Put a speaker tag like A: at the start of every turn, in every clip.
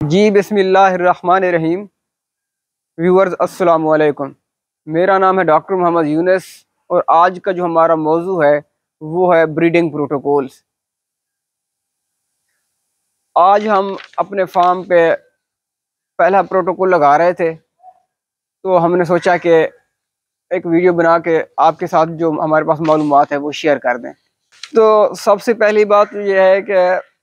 A: जी बिस्मिल्लाहिर्रहमानिर्रहीम। व्यूअर्स अस्सलाम वालेकुम। मेरा नाम है डॉक्टर मोहम्मद यूनुस और आज का जो हमारा मौजू है वो है ब्रीडिंग प्रोटोकॉल्स। आज हम अपने फार्म पे पहला प्रोटोकॉल लगा रहे थे, तो हमने सोचा कि एक वीडियो बना के आपके साथ जो हमारे पास मालूमात है वो शेयर कर दें। तो सबसे पहली बात यह है कि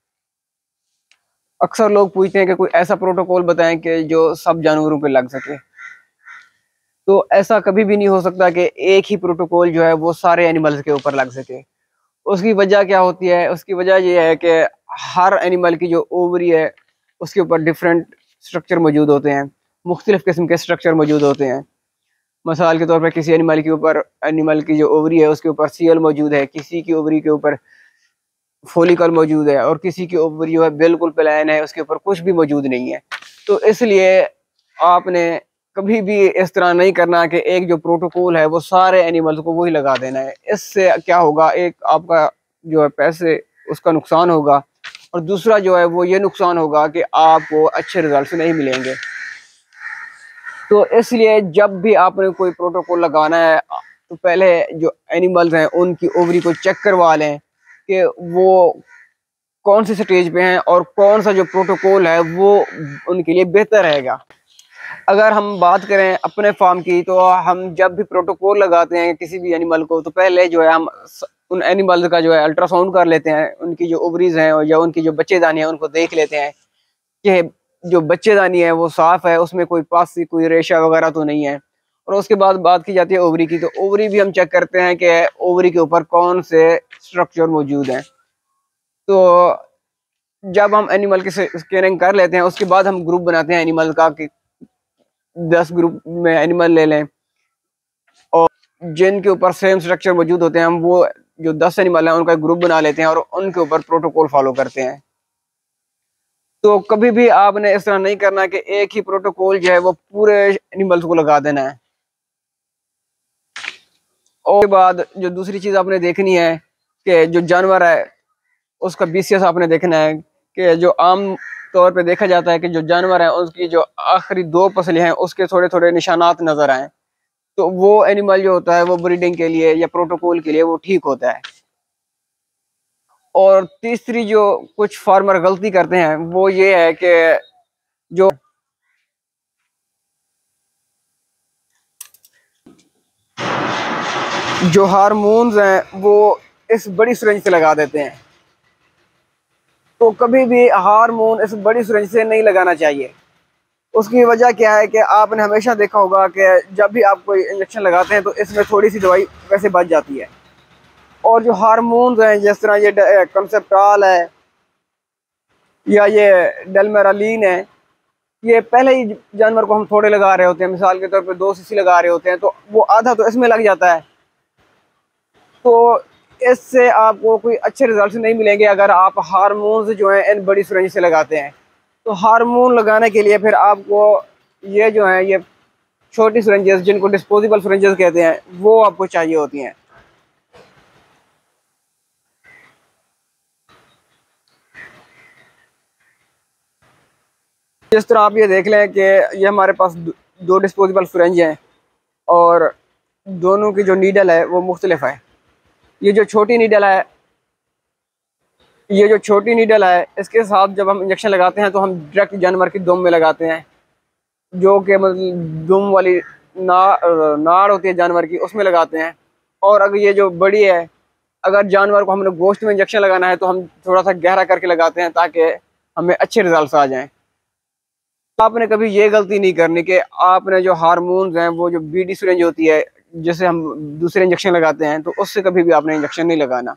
A: अक्सर लोग पूछते हैं कि कोई ऐसा प्रोटोकॉल बताएं कि जो सब जानवरों पे लग सके। तो ऐसा कभी भी नहीं हो सकता कि एक ही प्रोटोकॉल जो है वो सारे एनिमल्स के ऊपर लग सके। उसकी वजह क्या होती है? उसकी वजह ये है कि हर एनिमल की जो ओवरी है उसके ऊपर डिफरेंट स्ट्रक्चर मौजूद होते हैं, मुख्तलिफ किस्म के स्ट्रक्चर मौजूद होते हैं। मिसाल के तौर पर किसी एनिमल की जो ओवरी है उसके ऊपर सीएल मौजूद है, किसी की ओवरी के ऊपर फोलिकल मौजूद है और किसी की ओवरी जो है बिल्कुल प्लेन है, उसके ऊपर कुछ भी मौजूद नहीं है। तो इसलिए आपने कभी भी इस तरह नहीं करना कि एक जो प्रोटोकॉल है वो सारे एनिमल्स को वही लगा देना है। इससे क्या होगा, एक आपका जो है पैसे उसका नुकसान होगा और दूसरा जो है वो ये नुकसान होगा कि आपको अच्छे रिजल्ट नहीं मिलेंगे। तो इसलिए जब भी आपने कोई प्रोटोकॉल लगाना है तो पहले जो एनिमल्स हैं उनकी ओवरी को चेक करवा लें कि वो कौन सी स्टेज पे हैं और कौन सा जो प्रोटोकॉल है वो उनके लिए बेहतर रहेगा। अगर हम बात करें अपने फार्म की, तो हम जब भी प्रोटोकॉल लगाते हैं किसी भी एनिमल को तो पहले जो है हम उन एनिमल्स का जो है अल्ट्रासाउंड कर लेते हैं। उनकी जो ओवरीज हैं या उनकी जो बच्चेदानी है उनको देख लेते हैं कि जो बच्चेदानी है वो साफ है, उसमें कोई पास से कोई रेशा वगैरह तो नहीं है। और उसके बाद बात की जाती है ओवरी की, तो ओवरी भी हम चेक करते हैं कि ओवरी के ऊपर कौन से स्ट्रक्चर मौजूद हैं। तो जब हम एनिमल की स्कैनिंग कर लेते हैं उसके बाद हम ग्रुप बनाते हैं एनिमल का कि 10 ग्रुप में एनिमल ले लें और जिनके ऊपर सेम स्ट्रक्चर मौजूद होते हैं हम वो जो 10 एनिमल हैं उनका ग्रुप बना लेते हैं और उनके ऊपर प्रोटोकॉल फॉलो करते हैं। तो कभी भी आपने इस तरह नहीं करना कि एक ही प्रोटोकॉल जो है वो पूरे एनिमल्स को लगा देना है। और बाद जो दूसरी चीज आपने देखनी है कि जो जानवर है उसका बीसीएस आपने देखना है कि जो आम तौर पे देखा जाता है कि जो जानवर है उसकी जो आखिरी 2 पसली हैं उसके थोड़े थोड़े निशानात नजर आए, तो वो एनिमल जो होता है वो ब्रीडिंग के लिए या प्रोटोकॉल के लिए वो ठीक होता है। और तीसरी जो कुछ फार्मर गलती करते हैं वो ये है कि जो जो हार्मोन्स हैं वो इस बड़ी सिरिंज से लगा देते हैं। तो कभी भी हार्मोन इस बड़ी सिरिंज से नहीं लगाना चाहिए। उसकी वजह क्या है कि आपने हमेशा देखा होगा कि जब भी आप कोई इंजेक्शन लगाते हैं तो इसमें थोड़ी सी दवाई वैसे बच जाती है। और जो हार्मोन्स हैं जिस तरह ये कंसेप्टाल है या ये डेलमेरालीन है, ये पहले ही जानवर को हम थोड़े लगा रहे होते हैं, मिसाल के तौर पे 2 सीसी लगा रहे होते हैं, तो वो आधा तो इसमें लग जाता है। तो इससे आपको कोई अच्छे रिजल्ट नहीं मिलेंगे अगर आप हार्मोन्स जो हैं इन बड़ी सिरिंज से लगाते हैं। तो हार्मोन लगाने के लिए फिर आपको ये जो है ये छोटी सिरिंजेस जिनको डिस्पोजेबल सिरिंजेस कहते हैं वो आपको चाहिए होती हैं। जिस तरह आप ये देख लें कि ये हमारे पास 2 डिस्पोजेबल सिरिंज हैं और दोनों की जो नीडल है वो मुख्तलिफ है। ये जो छोटी नीडल है इसके साथ जब हम इंजेक्शन लगाते हैं तो हम डायरेक्ट जानवर की दुम में लगाते हैं, जो कि मतलब दुम वाली नाड़ होती है जानवर की उसमें लगाते हैं। और अगर ये जो बड़ी है, अगर जानवर को हमने गोश्त में इंजेक्शन लगाना है तो हम थोड़ा सा गहरा करके लगाते हैं ताकि हमें अच्छे रिजल्ट आ जाएं। आपने कभी ये गलती नहीं करनी कि आपने जो हार्मोन्स हैं वो जो बीडी सिरिंज होती है जिसे हम दूसरे इंजेक्शन लगाते हैं तो उससे कभी भी आपने इंजेक्शन नहीं लगाना।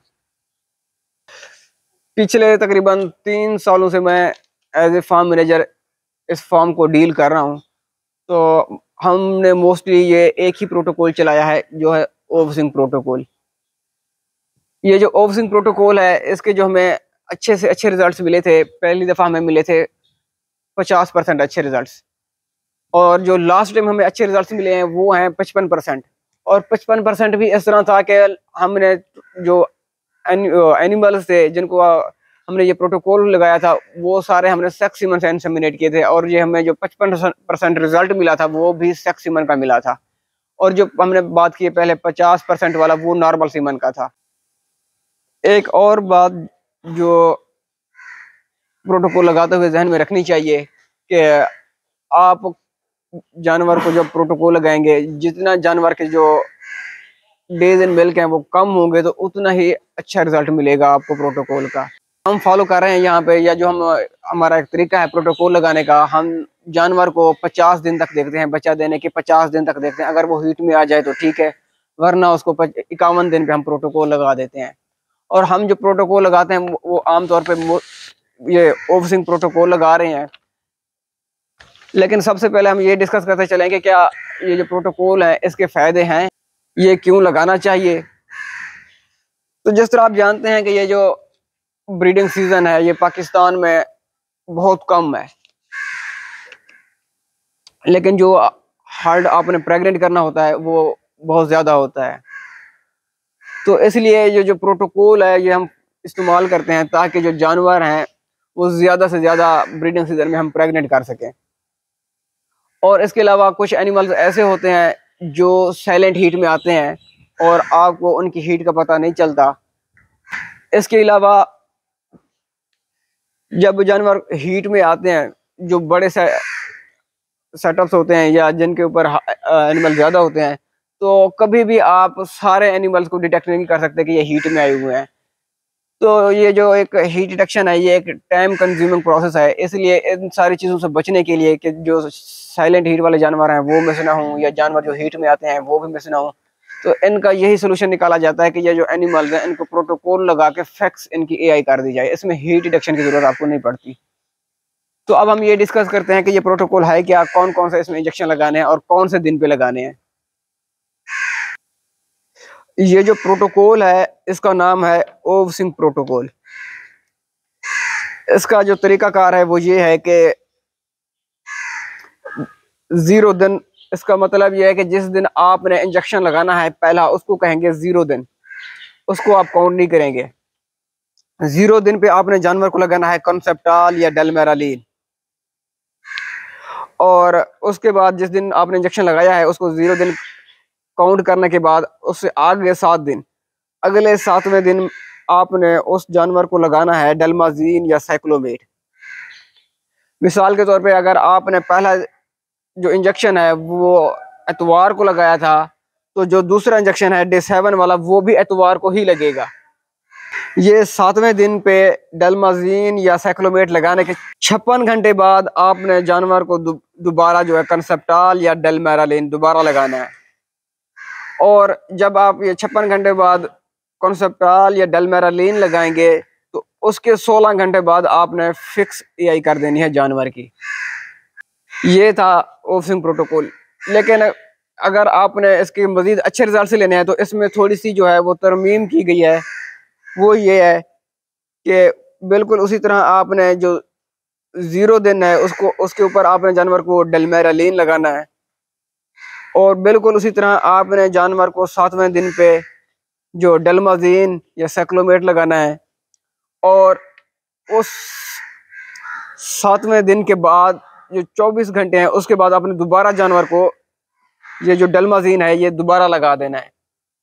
A: पिछले तकरीबन 3 सालों से मैं एज ए फार्म मैनेजर इस फार्म को डील कर रहा हूँ। तो हमने मोस्टली ये एक ही प्रोटोकॉल चलाया है जो है ओवसिंग प्रोटोकॉल। ये जो ओवसिंग प्रोटोकॉल है इसके जो हमें अच्छे से अच्छे रिजल्ट्स मिले थे, पहली दफ़ा हमें मिले थे 50% अच्छे रिजल्ट्स, और जो लास्ट टाइम हमें अच्छे रिजल्ट्स मिले हैं वो हैं 55%। और 55% भी इस तरह था कि हमने जो एनिमल्स थे जिनको हमने ये प्रोटोकॉल लगाया था वो सारे हमने सेक्सिमन से इंसेमिनेट किए थे, और ये हमें जो 55% रिजल्ट मिला था वो भी सेक्सिमन का मिला था, और जो हमने बात की पहले 50% वाला वो नॉर्मल सीमन का था। एक और बात जो प्रोटोकॉल लगाते हुए जहन में रखनी चाहिए कि आप जानवर को जब प्रोटोकॉल लगाएंगे, जितना जानवर के जो डेज इन मिल्क हैं वो कम होंगे तो उतना ही अच्छा रिजल्ट मिलेगा आपको प्रोटोकॉल का। हम फॉलो कर रहे हैं यहाँ पे, या जो हम हमारा एक तरीका है प्रोटोकॉल लगाने का, हम जानवर को 50 दिन तक देखते हैं, बच्चा देने के 50 दिन तक देखते हैं। अगर वो हीट में आ जाए तो ठीक है, वरना उसको 51 दिन पे हम प्रोटोकॉल लगा देते हैं। और हम जो प्रोटोकॉल लगाते हैं वो आमतौर पे ये ओवरसिंग प्रोटोकॉल लगा रहे हैं। लेकिन सबसे पहले हम ये डिस्कस करते चलेंगे क्या ये जो प्रोटोकॉल है इसके फायदे हैं, ये क्यों लगाना चाहिए। तो जिस तरह आप जानते हैं कि ये जो ब्रीडिंग सीजन है ये पाकिस्तान में बहुत कम है, लेकिन जो हर्ड आपने प्रेग्नेंट करना होता है वो बहुत ज्यादा होता है। तो इसलिए ये जो प्रोटोकॉल है ये हम इस्तेमाल करते हैं ताकि जो जानवर हैं वो ज्यादा से ज्यादा ब्रीडिंग सीजन में हम प्रेग्नेंट कर सकें। और इसके अलावा कुछ एनिमल्स ऐसे होते हैं जो साइलेंट हीट में आते हैं और आपको उनकी हीट का पता नहीं चलता। इसके अलावा जब जानवर हीट में आते हैं, जो बड़े सेटअप्स होते हैं या जिनके ऊपर एनिमल ज्यादा होते हैं, तो कभी भी आप सारे एनिमल्स को डिटेक्ट नहीं कर सकते कि ये हीट में आए हुए हैं। तो ये जो एक हीट डिटेक्शन है ये एक टाइम कंज्यूमिंग प्रोसेस है, इसलिए इन सारी चीज़ों से बचने के लिए कि जो साइलेंट हीट वाले जानवर हैं वो मिस ना हों, या जानवर जो हीट में आते हैं वो भी मिस ना हों, तो इनका यही सोल्यूशन निकाला जाता है कि ये जो एनिमल्स हैं इनको प्रोटोकॉल लगा के फिक्स इनकी एआई कर दी जाए। इसमें हीट डिटेक्शन की जरूरत आपको नहीं पड़ती। तो अब हम ये डिस्कस करते हैं कि ये प्रोटोकॉल है क्या, कौन कौन से इसमें इंजेक्शन लगाने हैं और कौन से दिन पे लगाने हैं। ये जो प्रोटोकॉल है इसका नाम है ओवसिंग प्रोटोकॉल। इसका जो तरीकाकार है वो ये है कि 0 दिन, इसका मतलब ये है कि जिस दिन आपने इंजेक्शन लगाना है पहला उसको कहेंगे 0 दिन, उसको आप काउंट नहीं करेंगे। 0 दिन पे आपने जानवर को लगाना है कॉन्सेप्टाल या डेलमेरालीन, और उसके बाद जिस दिन आपने इंजेक्शन लगाया है उसको 0 दिन काउंट करने के बाद उससे आगे 7 दिन, अगले 7वें दिन आपने उस जानवर को लगाना है डेलमाजीन या साइक्लोमेट। मिसाल के तौर पे अगर आपने पहला जो इंजेक्शन है वो एतवार को लगाया था, तो जो दूसरा इंजेक्शन है डे 7 वाला वो भी एतवार को ही लगेगा। ये 7वें दिन पे डेलमाजीन या साइक्लोमेट लगाने के 56 घंटे बाद आपने जानवर को दोबारा जो है कंसेप्टाल या डेलमेरालीन दोबारा लगाना है। और जब आप ये 56 घंटे बाद कंसेप्टाल या डेलमेरालीन लगाएंगे तो उसके 16 घंटे बाद आपने फिक्स एआई कर देनी है जानवर की। ये था ओवसिंग प्रोटोकॉल। लेकिन अगर आपने इसके मजीद अच्छे रिजल्ट से लेने हैं तो इसमें थोड़ी सी जो है वो तरमीम की गई है। वो ये है कि बिल्कुल उसी तरह आपने जो 0 दिन है उसको उसके ऊपर आपने जानवर को डेलमेरालीन लगाना है, और बिल्कुल उसी तरह आपने जानवर को 7वें दिन पे जो डेलमाजीन या साइक्लोमेट लगाना है, और उस 7वें दिन के बाद जो 24 घंटे हैं उसके बाद आपने दोबारा जानवर को ये जो डेलमाजीन है ये दोबारा लगा देना है।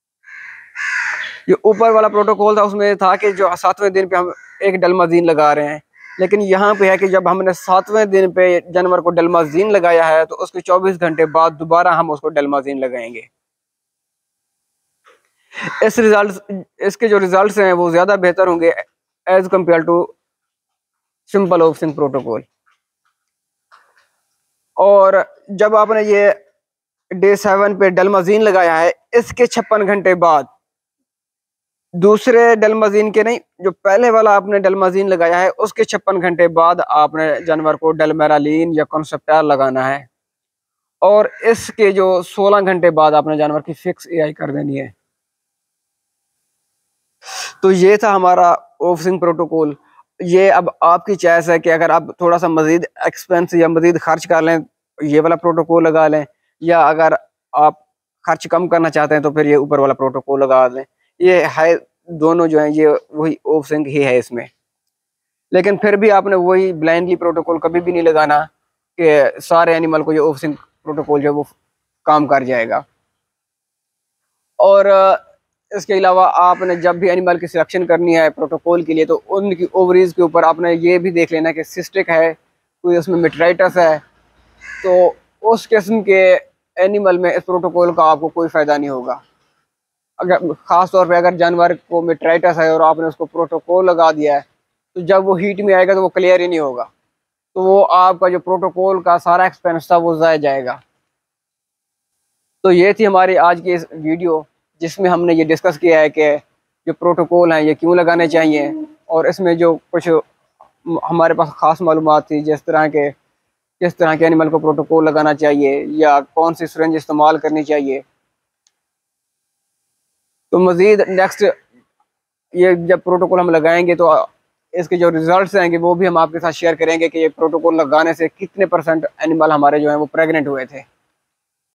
A: ये ऊपर वाला प्रोटोकॉल था उसमें था कि जो 7वें दिन पे हम एक डेलमाजीन लगा रहे हैं, लेकिन यहाँ पे है कि जब हमने 7वें दिन पे जानवर को डेलमाजीन लगाया है तो उसके 24 घंटे बाद दोबारा हम उसको डेलमाजीन लगाएंगे। इसके जो रिजल्ट्स हैं वो ज्यादा बेहतर होंगे as compare to simple Ovsynch protocol. और जब आपने ये डे 7 पे डेलमाजीन लगाया है इसके 56 घंटे बाद दूसरे डेलमाजीन के नहीं, जो पहले वाला आपने डेलमाजीन लगाया है उसके 56 घंटे बाद आपने जानवर को डेलमेरालीन या कॉन्सेप्टाल लगाना है, और इसके जो 16 घंटे बाद आपने जानवर की फिक्स एआई कर देनी है। तो ये था हमारा ओवसिंग प्रोटोकॉल। ये अब आपकी चॉइस है कि अगर आप थोड़ा सा मजीद एक्सपेंस या मजीद खर्च कर लें ये वाला प्रोटोकॉल लगा लें, या अगर आप खर्च कम करना चाहते हैं तो फिर ये ऊपर वाला प्रोटोकॉल लगा दें। ये है दोनों जो है ये वही ओवसिंग ही है इसमें। लेकिन फिर भी आपने वही ब्लाइंडली प्रोटोकॉल कभी भी नहीं लगाना कि सारे एनिमल को जो ऑफ सिंक प्रोटोकॉल जो है वो काम कर जाएगा। और इसके अलावा आपने जब भी एनिमल की सिलेक्शन करनी है प्रोटोकॉल के लिए, तो उनकी ओवरीज के ऊपर आपने ये भी देख लेना कि सिस्टिक है, कोई उसमें मेट्राइटस है, तो उस किस्म के एनिमल में इस प्रोटोकॉल का आपको कोई फ़ायदा नहीं होगा। अगर ख़ास तौर पे अगर जानवर को मेट्राइटस है और आपने उसको प्रोटोकॉल लगा दिया है, तो जब वो हीट में आएगा तो वो क्लियर ही नहीं होगा, तो वो आपका जो प्रोटोकॉल का सारा एक्सपेंस था वो ज़ाया जाएगा। तो ये थी हमारी आज की इस वीडियो, जिसमें हमने ये डिस्कस किया है कि जो प्रोटोकॉल हैं ये क्यों लगाने चाहिए, और इसमें जो कुछ हमारे पास ख़ास मालूमात थी, जिस तरह के किस तरह के एनिमल को प्रोटोकॉल लगाना चाहिए या कौन सी सिरिंज इस्तेमाल करनी चाहिए। तो मज़ीद नेक्स्ट ये जब प्रोटोकॉल हम लगाएंगे तो इसके जो रिजल्ट्स आएंगे वो भी हम आपके साथ शेयर करेंगे कि ये प्रोटोकॉल लगाने से कितने % एनिमल हमारे जो हैं वो प्रेग्नेंट हुए थे।